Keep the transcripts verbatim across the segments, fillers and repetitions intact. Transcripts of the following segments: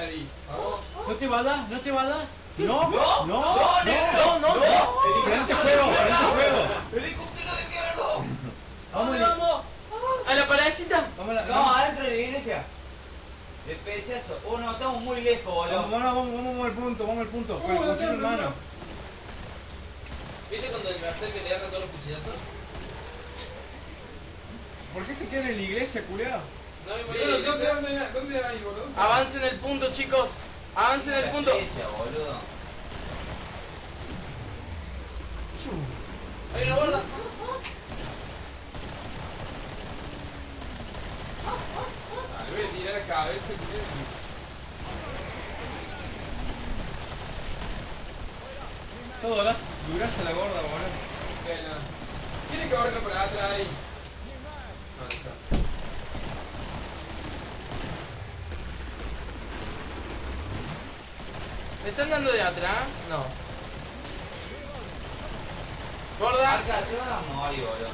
ahí. Vamos. No te vayas, no te vayas. No, No, no, no, no, no, no. Frente juego, frente juego. ¡Helicóptero de mierda! Vamos, vamos? ¿A la paradcita? Vamos, a la- No, vamos, adentro de la iglesia. De pechazo. Oh, no, estamos muy lejos, boludo. vamos, vamos, vamos, vamos al punto, vamos al punto. Con el Uh, cuchillo en no, no, mano. ¿Viste cuando el Marcel que le agarran todos los cuchillazos? ¿Por qué se quedan en la iglesia, culiao? No me voy a Pero, ir a la ¿dónde, iglesia. dónde, dónde hay, boludo? Avancen el punto, chicos. Avancen el La punto. flecha, boludo. Hay una gorda. Ah, le voy a tirar la cabeza. Todo las duras a la gorda, boludo. Bueno, tiene que verlo por atrás ahí. Ahí está. ¿Me están dando de atrás? No. Gorda. Arca, te vas a morir, boludo.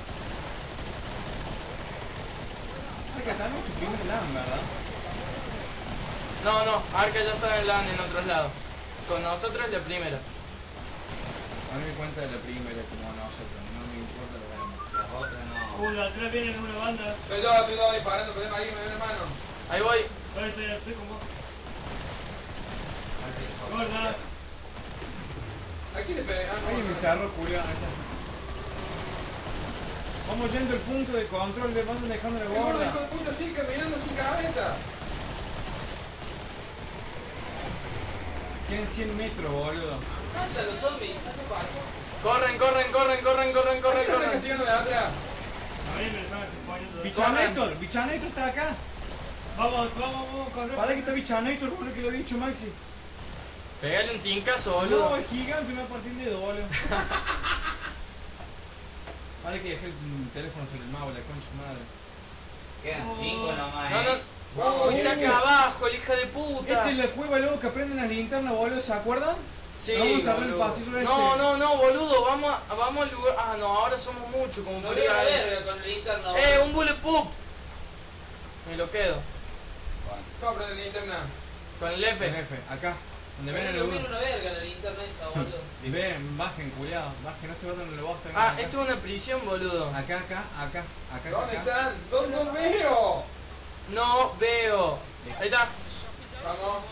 Acá está nuestro primer LAN, ¿verdad? No, no. Arca ya está en LAN en otros lados. Con nosotros la primera. A mí me cuenta de la primera como a nosotros, no me importa lo que vemos. Las otras no. Uh, de atrás vienen una banda. Estoy yo, estoy yo disparando, pero ahí me ven hermano. Ahí voy. Ahora estoy, estoy con vos. Gorda. Gorda. Aquí le pegué. Ah, no, Alguien me no. cerró, culiao. Ahí está. Vamos yendo al punto de control de banda dejando la El gordo hijo gorda. de puta sigue caminando sin cabeza. Quedan cien metros, boludo. Salta los zombies. Hace parkour. Corren, corren, corren, corren, corren, corren, ¿Por qué lo están corren. castigando de atrás? A mí me están acompañando. Bichanator, Bichanator está acá. Vamos, vamos, vamos, corre. Para que está Bichanator, boludo, que lo he dicho, Maxi. Pegale un tincazo, No, boludo. es gigante, me va a partir de dedo, boludo. Vale que dejé el teléfono sobre el mago, la concha de su madre. Quedan cinco nomás, No, eh. no. Uy, está acá abajo, el hija de puta. Esta es la cueva luego que prenden las linternas, boludo, ¿se acuerdan? Sí, Vamos a ver el boludo. pasillo este. No, no, no, boludo. Vamos, a- vamos al lugar. Ah, no, ahora somos muchos como No por voy ir a a ver con el linterna. Eh, un bullet poop. Me lo quedo. ¿Cómo prende la linterna? Con el F, F. F, acá. Donde ven No el mira lugar. una verga la linterna esa, boludo. Y ven, bajen, cuidado, bajen, no se vayan donde vos tengan. Ah, acá. esto es una prisión, boludo. Acá, acá, acá, acá, ¿Dónde acá. están? ¿Dónde los veo? No veo. Ahí está. Vamos.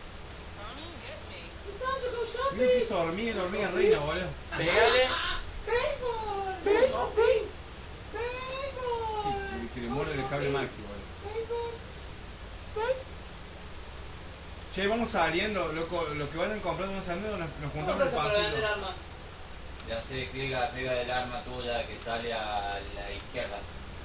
Mira que hizo hormiga, la hormiga reina, boludo. Pégale. Sí, que le muerde el cable Maxi, boludo. Che, vamos saliendo, loco, los que vayan comprando van saliendo, nos, nos ¿Cómo juntamos se en hace el para vender pasillo. armas? Ya sé, clic arriba del arma tuya que sale a la izquierda.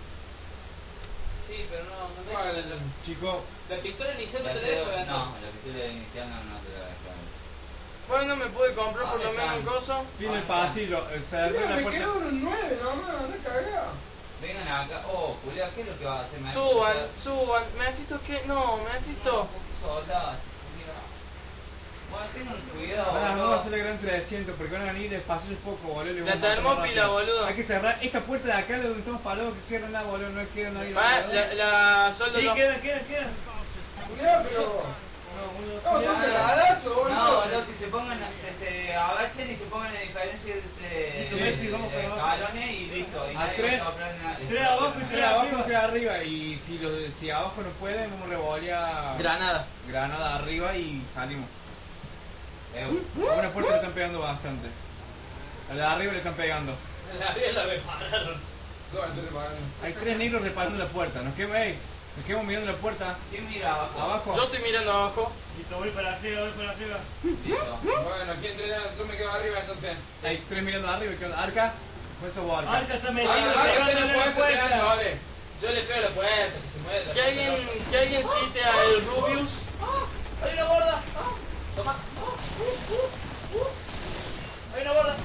Sí, pero no, no me ¿Cuál? deja vender. Chico, La pistola inicial no Ya te sé, la deja vender. no, la pistola inicial no, no te la deja. Bueno, me pude comprar por lo Ah, menos un están. coso. viene el pasillo, eh, cerré Mira, la me puerta. quedó un nueve nomás, anda cagado. Vengan acá. Oh, Julián, ¿qué es lo que va a hacer? ¿Me Suban, suban. ¿Mephisto qué? No, Mephisto. Soldado. Bueno, tengan cuidado, Ahora boludo. vamos a hacer la gran trescientos porque van a venir despacio un poco, boludo. y La vamos a hacer termópila, rápido. boludo. Hay que cerrar esta puerta de acá, donde estamos parados, que cierran nada, boludo, no queda nadie. Ah, boludo. la, la soldo Sí, no. queda, queda, queda. Julián, pero. No, uno. No, está cerradazo, No, boludo. boludo, que se pongan, se, se agachen y se pongan en diferencia de, Listo, de, Messi, vamos de para abajo. escalones y listo. Y A nadie tres- va a soplar nada. tres abajo y Tres abajo, tres arriba. Y si, los, de- si abajo no pueden, vamos a revolear Granada. granada arriba y salimos. Eh, A una puerta le están pegando bastante. A la de arriba le están pegando. La vida la repararon. ¿Dónde estoy reparando? Hay tres negros reparando la puerta. Nos quedamos, ey, nos quedamos mirando la puerta. ¿Quién mira abajo? Abajo. Yo estoy mirando abajo. Listo, voy para arriba, voy para arriba. Listo. Bueno, aquí entre yo me quedo arriba entonces. Hay tres mirando arriba. ¿Qué onda? Arca. ¿Cuál sos vos, Arca? Arca está Ah, metido, no, acá pegando tenés en la puerta, tirando, puerta. vale. Yo le pego la puerta, que se mueva. Que alguien, que alguien cite al Rubius. ¡Hay una gorda! Toma. ¡Hay una gorda!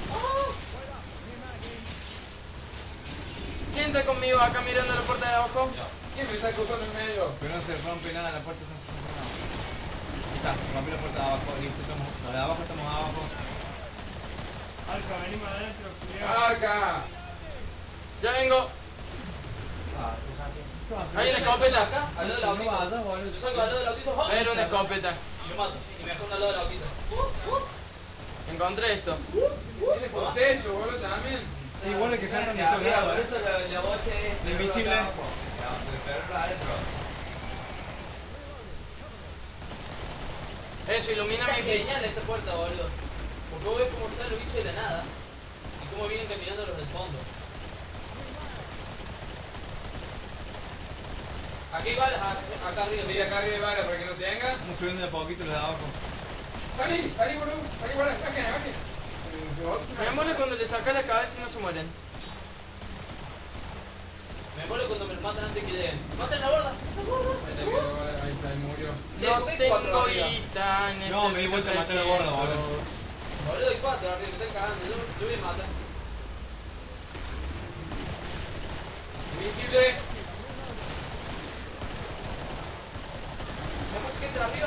¿Quién está conmigo acá mirando la puerta de abajo? ¿Quién me está acusando en medio? Pero no se rompe nada, la puerta no se rompe nada. Ahí está, se rompió la puerta de abajo. Listo, estamos, los de abajo estamos abajo. Arca, venimos adentro, cuidado. ¡Arca! Ya vengo. Ah, se hace. Hay una escopeta. Acá, al lado del Si no autito. vayas, boludo. Yo salgo al lado del autito. ¡oh! Era una escopeta. Y me mato. Y me escondo al lado del autito. Encontré esto. Tiene por techo, boludo, también. Sí, igual es que saltan de Arriba, todos lados, por eh. eso la, la bocha es... La invisible. Pero adentro. Eso, ilumina Está mi genial esta puerta, boludo. Porque vos ves cómo salen los bichos de la nada. Y cómo vienen caminando los del fondo. Aquí hay balas, acá, acá arriba. Mira acá arriba de bala para que no tenga. Vamos subiendo de poquito los de abajo. Salí, salí, boludo. Salí, boludo. Bajen, bajen. Me mola cuando le sacas la cabeza y no se mueren. Me muero cuando me matan antes que lleguen. ¡Maten la borda! ¡La borda! Ahí está, mira, ahí está, ahí murió. Che, No ¿por qué hay cuatro tengo arriba? guita, necesito No, me di vuelta a matar al gordo, boludo. trescientos. Boludo, hay cuatro arriba, me están cagando. Yo, yo voy a matar. Invisible. ¿Hay mucha gente arriba?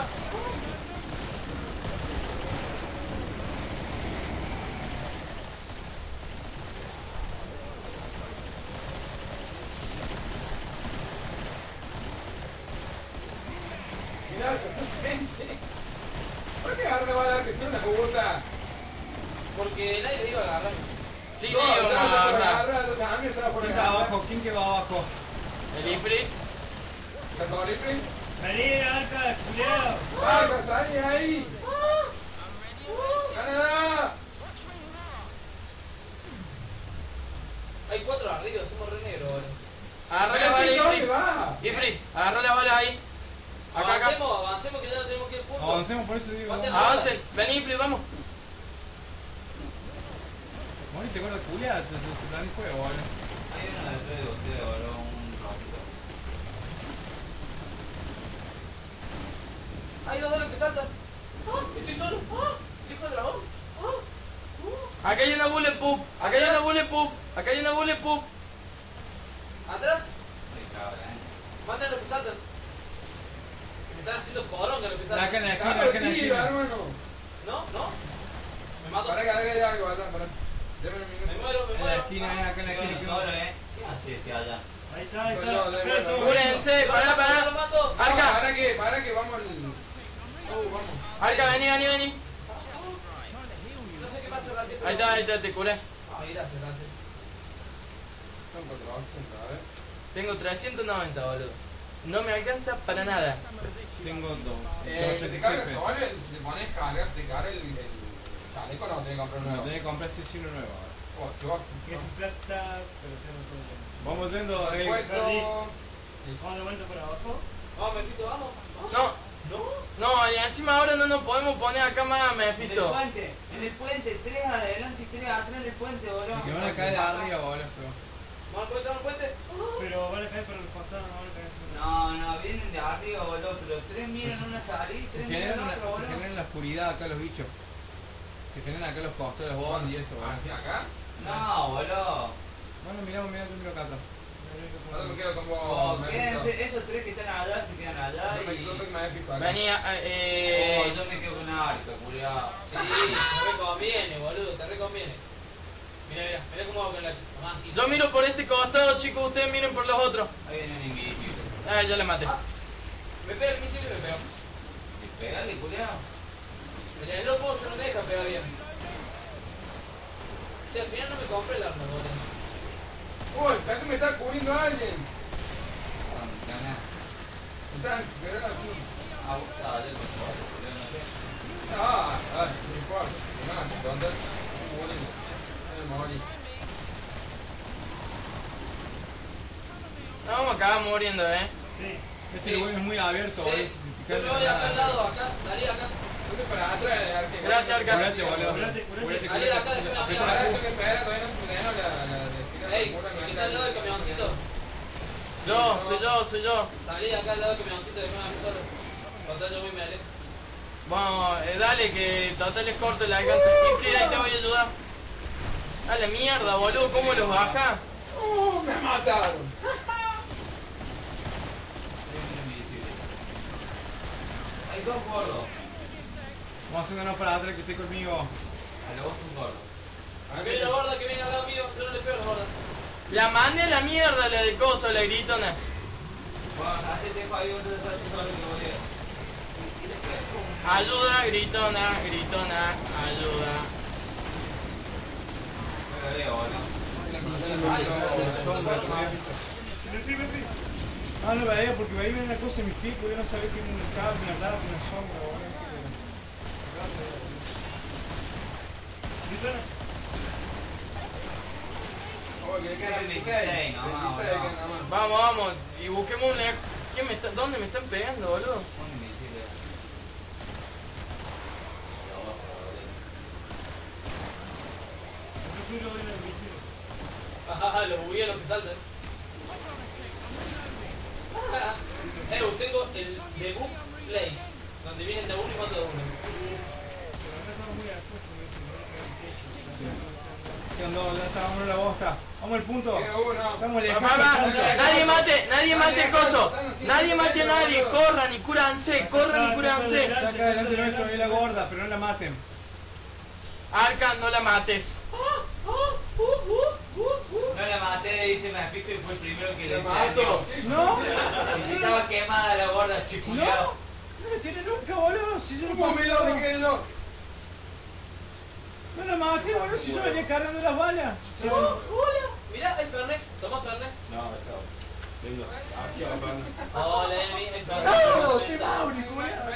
Mirá, gente. ¿Por qué agarra la bala que tiene una jugosa? Porque nadie iba a agarrar. Sí, No, digo, estaba por agarra. agarrar, también estaba por ¿Quién está agarrar. abajo? ¿Quién quedó abajo? El Ifrit. ¿Estás todo libre? Vení, arca, culiao. ¡Ah, salí ahí! ¡Canadá! Hay cuatro arriba, somos re negros, boludo. Agarra las balas, ¿Dónde Ifrit. va? Ifrit, agarra las balas ahí. Acá, acá. Avancemos, avancemos que ya no tenemos que ir punto. Avancemos, por eso digo. Maten vamos. a- Avancen. Vení, Ifrit, vamos. Moriste con la culiada, te, te, te plan de juego, boludo. Hay uno detrás de ustedes, boludo, un rojito. Hay dos de los que saltan. ¡Ah! ¡Estoy solo! ¡Ah! ¡Hijo de dragón! ¡Ah! Acá hay una bulletproof. Acá hay una bulletproof. Acá hay una bulletproof. ¿Atrás? Ay, cabra, eh. Maten a los que saltan. Me están haciendo poronga los que saltan. Acá en la esquina, Cámara acá en la tira, esquina. hermano. ¿No? ¿No? Me mato. Para que agregue algo, atrás, para. Deme un Me minuto. muero, me En la muero. esquina, eh, acá en la Quedo esquina. solo, eh. ¿Qué hace ese allá? Ahí está, ahí Soy está. yo, da Espera, igual, todo Cúrense, Lo pará, mato, pará. lo mato. No, Arca. para que, para que vamos al. Uh, vamos. Arca, vení, vení, vení. No sé qué pasa, Racing. Ahí está, ahí está, te curé. Ay, gracias, Racing. Son cuatrocientos, a ver. Tengo trescientos noventa, boludo. No me alcanza para nada. Tengo dos. Eh, se te carga pesos. solo, el- si te pones carga, se te carga el, el chaleco, no, tenés que comprar No, uno nuevo. tenés que comprar sí o sí uno nuevo. ahora. Oh, qué guapo. Que es en plata, pero tengo todo lleno. Vamos yendo, eh. Puesto. Vamos de vuelta para abajo. Vamos, Mepito, vamos. ¿Vamos? No, No. no, y encima ahora no nos podemos poner acá más, me En el pito. puente, en el puente, tres adelante y tres atrás en el puente, boludo. Que van a caer de arriba, boludo. pero- ¿Vamos al puente, vamos al puente? Pero van a caer por los costados, no van a caer sobre. No, no, vienen de arriba, boludo, pero tres miran una salida y Se tres generan, miran una- otra, se boludo. generan en la oscuridad acá los bichos. Se generan acá los costados, los bond y eso, Así boludo. acá. No, boludo. Bueno, miramos, miramos, yo miro acá atrás. Ahora me quedo como. Oh, me quédense, he esos tres que están allá se quedan allá visto. y... Yo soy más épico acá. Vení, a- Oh, eh. yo me quedo con arco, culiao. Sí, te reconviene, boludo, te reconviene. Mira, mira, mira cómo hago con la chica. Más quince. Yo miro por este costado, chicos, ustedes miren por los otros. Ahí viene un invisible. Ah, ya le maté. Ah, me pega el misil y me pega. Y pegale, culiao. En el lobo yo no me deja pegar bien. Si al final no me compré el arma, boludo. Uy, casi me está cubriendo alguien. ¿Dónde está? Están, ¿verdad? Aquí. Ah, vos estabas allá con vos, culiao, no sé. Ah, ay, no importa. Más, ¿dónde? Morí. Me morí. No, vamos a acabar muriendo, eh. Sí. Este lugar es muy abierto, Sí. boludo. Si te Yo caes me de voy la acá al nada. lado, acá, salí acá. Vete para atrás, Arque. Gracias, Arca. Curate, boludo. Curate, curate. Curate, Salí de acá, curate. déjame Apretá Ahora la esto Q. que espera, todavía no se me la, la, la de Ey, ¿quién está al lado del camioncito? Yo, soy yo, soy yo. Salí de acá al lado del camioncito, déjame a mí solo. Total, yo voy y me alejo. Vamos, eh, dale, que total es corto el alcance. Ifrit, ahí te voy a ayudar. A la mierda, boludo, ¿cómo los baja? ¡Uh, me mataron! Ahí viene un invisible. Hay dos gordos. Vamos haciéndonos para atrás que esté conmigo. A lo vos un gordo. Que viene la gorda, que viene al lado mío, yo no le pego a la gorda. La mandé a la mierda, la de coso, la gritona. Bueno, así te dejo ahí un rato solo que volví. Ayuda, gritona, gritona, ayuda. No lo veo, ¿no? Me fui, me fui. Ah, no veía porque veía una cosa en mis pies, yo no sabía que era un cable, una rata, una sombra o algo así. ¿Gritona? Oh, que quedan dieciséis nomás, dieciséis, boludo. quedan nada más. Vamos, vamos, y busquemos un... ¿Quién me está... ¿Dónde me están pegando, boludo? Un invisible. Yo fui lo de la invisible. Ajá, los bugué a los que saltan. Ah, eh, tengo el debug place, donde vienen de uno y cuatro de uno. Pero acá estamos muy afuera, me ¿Qué onda? ¿Dónde está? Vámonos la bosta. Vamos al punto. Queda uno. Estamos Va, lejos. va, va. Nadie mate, nadie mate el coso. Nadie mate a nadie. Corran y cúranse, corran y cúranse. Está acá delante nuestro, es la gorda, pero no la maten. Arca, no la mates. No la maté, dice Mephisto y fue el primero que le Te mato. No, Y si estaba quemada la gorda, no, chiculeado. no me tiene nunca, boludo. Si yo no ¿Cómo me lo pasé. dejé yo? No la maté, boludo, si yo venía cargando las balas. Sí, Oh, hola. Mirá, hay Fernet. Toma Fernet. No, está. Venga, aquí a la Hola, Emi, hay Fernet. ¡No! ¡Qué Mauri, culiao!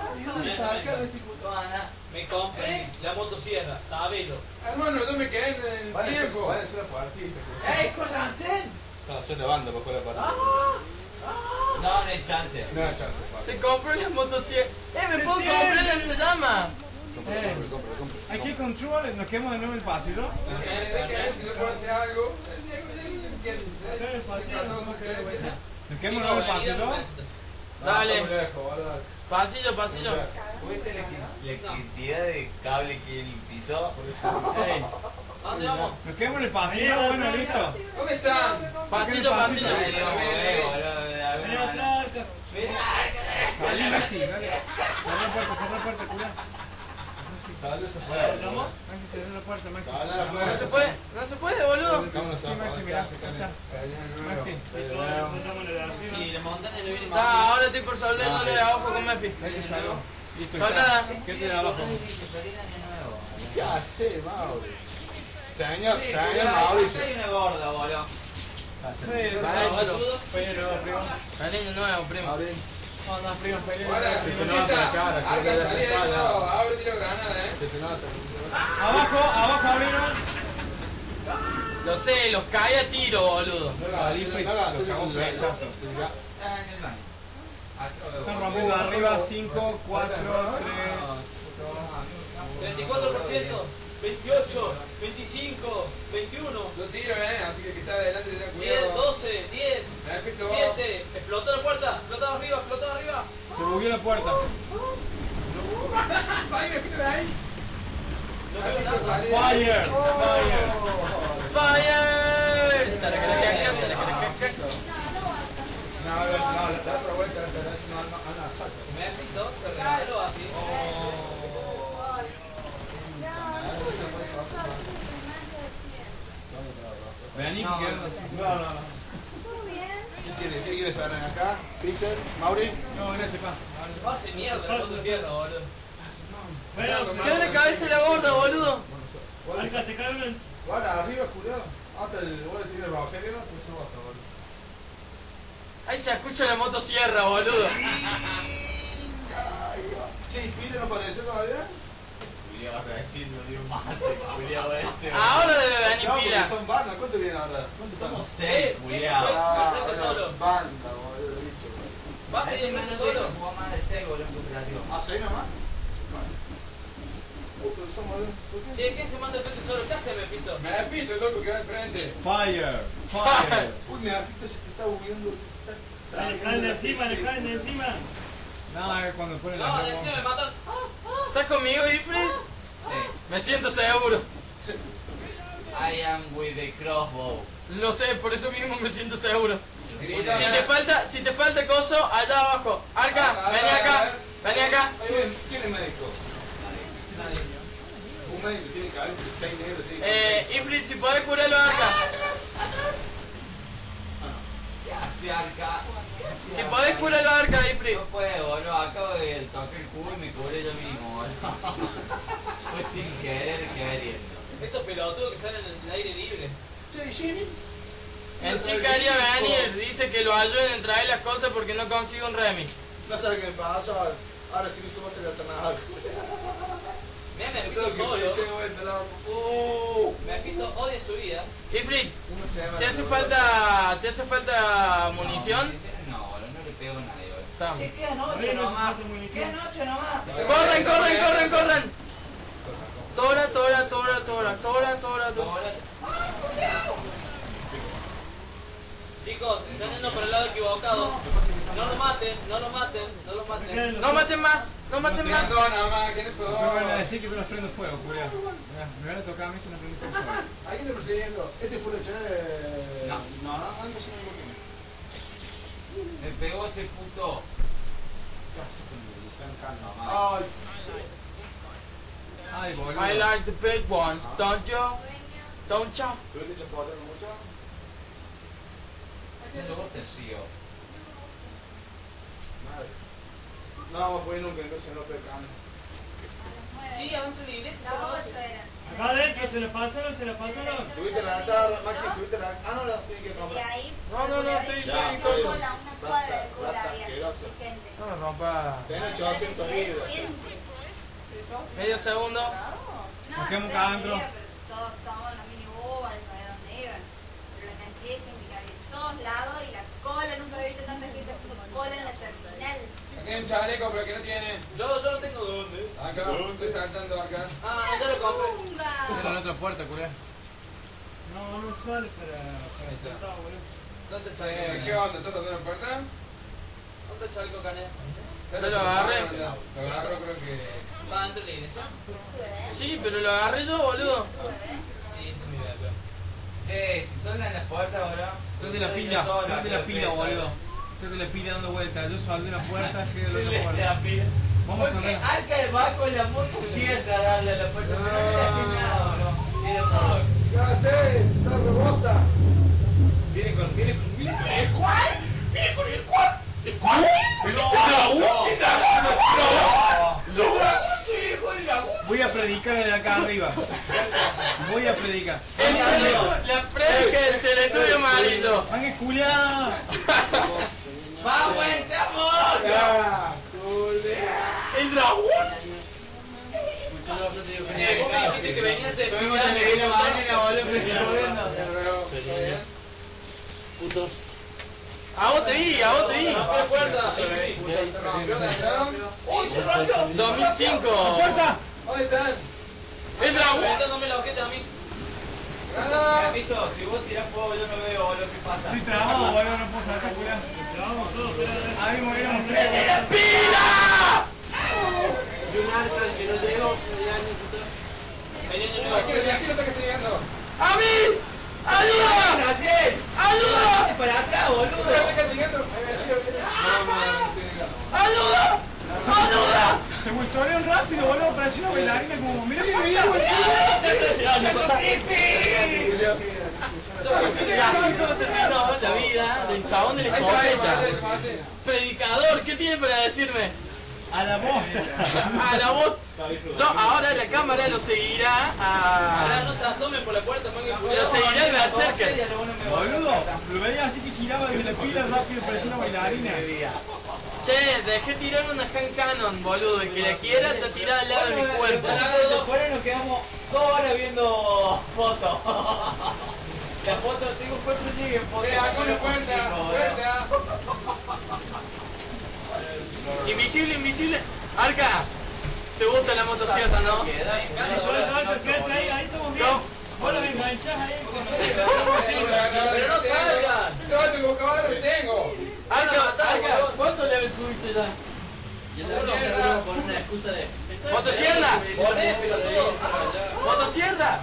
Me compré la motosierra, sabelo. Hermano, yo me quedé en el tiempo. Van a ser la partida. ¡Ey, corransen! Estaba haciendo banda para jugar la partida. No, no hay chance. No hay chance. Se compró la motosierra. Eh, me puedo comprar la se llama. Compre, Eh. compre, compre, compre. Hay que control, nos quedamos de nuevo en el pasillo. Si yo puedo hacer algo. Acá en el pasillo nos vamos a quedar de vuelta. Nos quedamos de nuevo en el pasillo. Dale. Pasillo, pasillo. ¿Viste la, la cantidad de cable que él pisó? Ey, ¿A dónde vamos? nos quedamos en el pasillo, bueno, listo. ¿Dónde están? Pasillo, pasillo. Ay, Dios mío, boludo, de Vení alguna manera. atrás. Mirá, Salí, Maxi, dale. Cerrá la puerta, cerrá la puerta, cuidado. Sale esa fuera. Maxi, cerrá la puerta, Maxi. Sale la No fuera. se puede, no se puede, boludo. Vámonos Sí, a Maxi, mirá, acá está. Maxi, Soltamos la de arriba. Sí, la montaña no viene Está, más. ahora estoy por soldarle de abajo con Mefi. Maxi, salgo. Listo, Soltada. ¿qué te da abajo? ¿Qué hace, Mauri? Señor, Sí, señor cuidado, Mauricio. acá hay una gorda, boludo. Adentro. Pero, primo. Cariño nuevo, primo. Mauri. No, no, primo, primo. Hola, Se te nota la cara, creo que Arca, ya salí te de espalda. esto. Abre tiro granada, eh. Se te nota. Abajo, abajo abrieron. Lo sé, los cae a tiro, boludo. No la Ahí fue, no la lo cagó un flechazo. Está en el baño. Acá lo veo. Están rompiendo arriba, cinco, cuatro, tres. veinticuatro por ciento, veintiocho, veinticinco, veintiuno, Yo tiro, eh. Así que el que está adelante tenga diez, cuidado. doce, diez, Perfecto. siete. Explotó la puerta. Explotó arriba, explotó arriba. Se bugueó la puerta. Salí, me quito de ahí. No veo nada. Fire, fire. ¡Fire! Taracaracaca, taracaracaca. No, no, no, la otra vuelta, la otra no, no, no, saca. Me has visto, se regaló así. Vení, No, que no, no, no, no. ¿Qué quiere? ¿Qué quiere estar acá? ¿Pixel? ¿Mauri? No, gracias, pa. Hace mierda la motosierra, boludo. Bueno, ¿Qué le cabeza a la gorda, boludo? Alca, te cae una. Guarda, arriba, cuidado. Hasta el guarda tiene el Rogelio, pues se basta, boludo. Ahí se escucha la motosierra, boludo. Che, ¿Pile no parece todavía? Julián va a decir, no dio más el culiao ese. Ahora debe No, venir porque pila. son bandas, ¿cuánto vienen ahora? ¿Cuántos Somos son? seis, culiao. Al frente solo. Banda, boludo, dicho. Baja y Ese al man frente no solo. jugó más de seis, boludo, en cooperativo. ¿Ah, seis nomás? Puto, son, boludo. ¿Por qué? Che, ¿quién se manda al frente solo? ¿Qué hace, Mepito? Me afito, el loco que va al frente. Fire, fire. Uy, me afito, se está bugueando. Está Le caen de encima, le caen de encima. No, es cuando ponen No, las de encima me matan. ¿Estás conmigo, Ifrit? Sí. Me siento seguro. I am with the crossbow. Lo sé, por eso mismo me siento seguro. Grita. Si te falta, si te falta coso, allá abajo. Arca, vení acá, vení acá. ¿Quién, ¿Quién es médico? Un médico tiene que haber entre seis negros. Tiene que Eh, haber. Ifrit, si podés curarlo a Arca. ¿Qué hace Arca? ¿Qué hace Si podés curarlo a Arca, Ifrit. No puedo, boludo. Acabo de tocar el cubo y me curé yo mismo, boludo. Fue sin querer queriendo. Estos pelotudos que salen en el aire libre. Che, Jimmy. En sí quería venir, dice que lo ayuden en traer las cosas porque no consigue un Remy. No sabes qué me pasa. Ahora sí me sumo a la alternada. Mira, me Tengo agito que solo. echar vuelta, loco. Uh. Me agito odia su vida. Ifrit, Una semana. ¿te hace falta, ¿te hace falta munición? No, boludo, no le pego a nadie, boludo. Estamos. Che, quedan ocho Oye, no nomás. hace falta munición. Quedan ocho nomás. Corren, corren, corren, corren. Tora, tora, tora, tora, tora, tora, tora. Chicos, están yendo por el lado equivocado. No lo maten, no lo maten, no lo maten. No maten más, no maten Tienen más. dos nada más, ¿quiénes son? Me van a decir que me los prendo fuego, culiao. Mirá, me van a tocar a mí si no prendo fuego. ¿Alguien te persiguiendo? Este fue el chat de. No, no, no, antes no me lo me pegó ese puto. Casi con el can can. Ay. Ay, boludo. I like the big ones, don't you? Don't you? ¿Tú te echas por mucho? Luego te río. Madre. No vamos a poder nunca, entonces no te cambio. Sí, adentro de la iglesia La está ocho base. era. Acá adentro, se la pasaron, se la pasaron. Subiste la altar, Maxi, subiste la. Ah, no, la tiene que De comprar. ahí. No, no, no, estoy- Ya, Una estoy- cola, una cuadra de cola Plata, había. asqueroso. Gente. No me rompa. Tenés ochocientos libras. Gente. Medio segundo. No, ¿Por qué no nunca sé adentro? dónde iban, pero todos tomaban los mini bobas, no sabía dónde iban. Pero la cantidad de gente que había en todos lados y la cola, nunca había visto tanta gente haciendo cola en la terminal. Aquí hay un chaleco, pero que no tiene. Yo, yo lo tengo de dónde. Acá, estoy saltando acá. Ah, ya lo compré. ¡Punga! Cierran otra puerta, culiao. No, no sale para. para Ahí está. intentar, boludo. ¿Dónde está el Eh, chaleco? ¿Qué onda? ¿Estás tocando la puerta? ¿Dónde está el chaleco, Caneda? Yo lo agarré. Lo agarro, creo que. ¿Va dentro de la iglesia? Sí, pero lo agarré yo, boludo. Sí, este es mi bebé. Che, si suenan las puertas, boludo. Prende la pila, prende la pila, boludo. Prende la pila dando vueltas. Yo soldé una puerta, que de la otra puerta. La pila. Vamos a Porque soldar. arca de bajo la moto cierra a darle a la puerta, pero no le hace nada, boludo. Tiene por. Ya sé, está rebota. Viene con. Viene con. Viene con el cuál? Viene con el cuál. ¿El cuál? ¡El dragón! ¡El dragón! ¡El dragón! hijo de dragón! Voy a predicar desde acá arriba. Voy a predicar. El tele- La predica del teletubbio amarillo. ¡Van Julián! ¡Vamos, echamos! ¡Ya! ¡Julia! ¿El dragón? Eh, vos me dijiste que venías de Tuvimos que leer la mañana, boludo, me estoy jodiendo. A vos te vi, a vos te vi. Rompe la puerta. ¡Uy, se rompió! dos mil cinco. ¡Puerta! ¿Dónde están? El dragón. Dándome la ojete a mí. ¡Gana! Mito, si vos tirás fuego yo no veo, boludo, ¿qué pasa? Estoy trabado, boludo, no puedo sacar Julián. Trabamos todos, ahí moriremos tres. ¡Pila! Y un arca que no llegó. Venía de nuevo. Aquí no aquí no está castigando. ¡A mí! ¡Ayuda! ¡Gracias! ¡Ayuda! ¡Vete para atrás, ¿Está boludo! castigando? No, no, no. ¡Ayuda! ¡Ayuda! Se gustorean rápido, boludo, parecía una bailarina como. ¡Mira que mira, Y así como terminó la vida del chabón de la escopeta. Predicador, ¿qué tiene para decirme? a la bosta! A la voz. Yo ahora la cámara lo seguirá Ahora a. no se asomen por la puerta, man, que Lo cuidado. seguirá el berserker. Boludo, lo veía así que giraba desde la pila rápido, parecía una bailarina. Che, dejé tirar una hand cannon, boludo. El que la quiera está tirada al lado de mi cuerpo. Después fuera nos quedamos dos horas viendo fotos. La foto, tengo cuatro gigas en fotos. Eh, acá una puerta, puerta. Invisible, invisible. Arca, ¿te gusta la motocicleta, no? Quédate ahí, ahí estamos bien. No. Vos lo enganchás ahí. Pero no salgan. No, tu buscador lo tengo. Arca, Arca, ¿cuánto level subiste ya? Motosierra. Por una excusa de. ¡Motosierra! Poné, pelotudo. ¡Motosierra!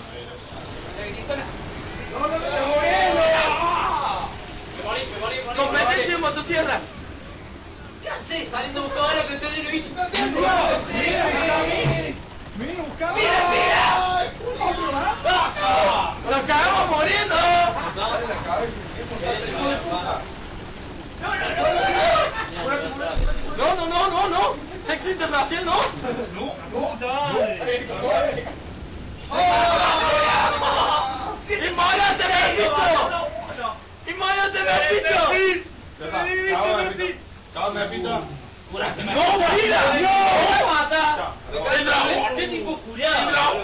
¡No, no, te estás moviendo! Me morí, me morí, me morí. ¡Competencia en motosierra! ¿Qué haces saliendo a buscar ahora que te den el bicho? Vení, buscame. ¡Nos cagamos muriendo! Dale la cabeza, ¿qué pasa? No, no, no, no, No, no, no, no, no. Sexo interracial, no. ¡Puta madre! ¡Inmolate, Pepito! ¡Inmolate, Pepito! Chao, me pito. ¡No, Gorila! ¡No! ¡Me mata! ¡El dragón! ¡Qué tipo curiado! ¡El dragón!